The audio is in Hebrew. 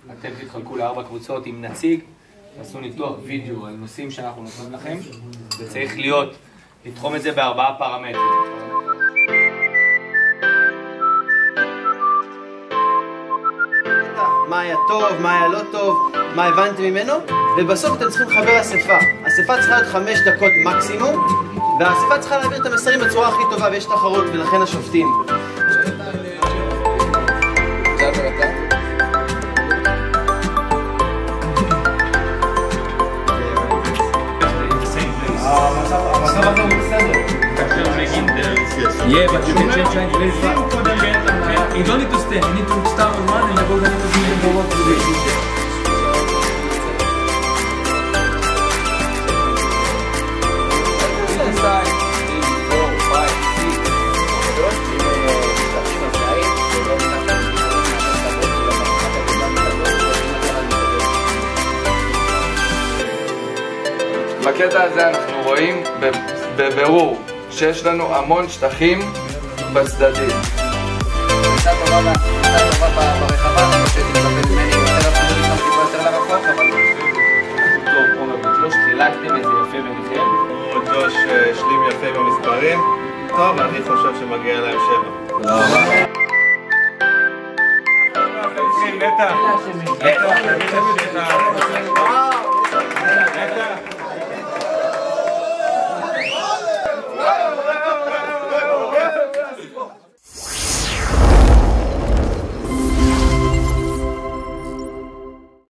אתם תתחלקו ל4 קבוצות עם נציג, תעשו ניתוח וידאו על נושאים שאנחנו נותנים לכם, וצריך לתחום את זה ב4 פרמטרים. מה היה טוב, מה היה לא טוב, מה הבנתם ממנו, ובסוף אתם צריכים לחבר אספה. אספה צריכה להיות 5 דקות מקסימום, והאספה צריכה להעביר את המסרים בצורה הכי טובה, ויש תחרות, ולכן השופטים. המצב הזה הוא בסדר. Yeah, but you can change very fast. You don't need to stand, you need to start on one and go down to the and go up to the בקטע הזה אנחנו רואים בבירור שיש לנו המון שטחים בצדדים. הייתה טובה ברחבה, שתתקבל ממני יותר אפילו לשם טיפה יותר לרחוק, אבל... טוב, עומר וג'וש, חילקתם את זה יפה ביניכם. ג'וש השלים יפה במספרים. טוב, אני חושב שמגיע להם 7. תודה רבה. נטע.